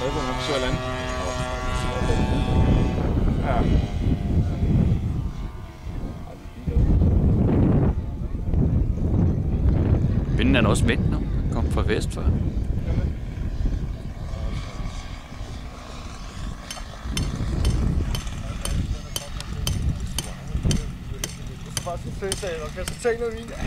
glad for, at man forsøger at lande. Ja. Vinden er også vendt nu. Den kom fra vest før. Bare så fedt af, og kan så tage noget vin.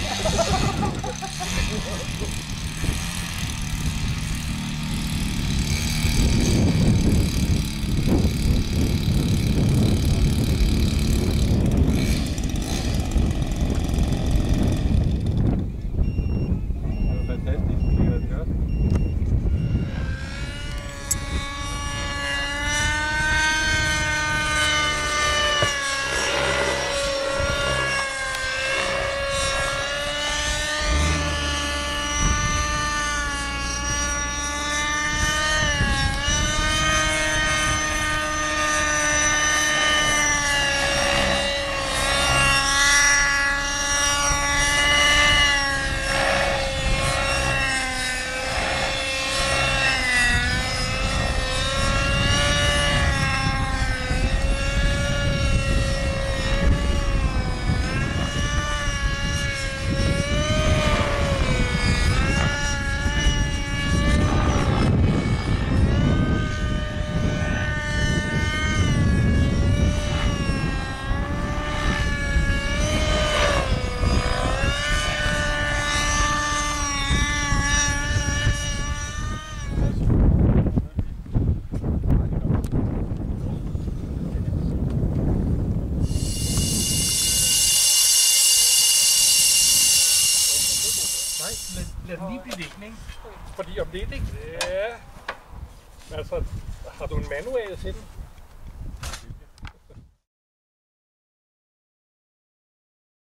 Lad den lige blive liggende, ikke? Fordi om lidt, ikke? Ja. Altså, har du en manual til den?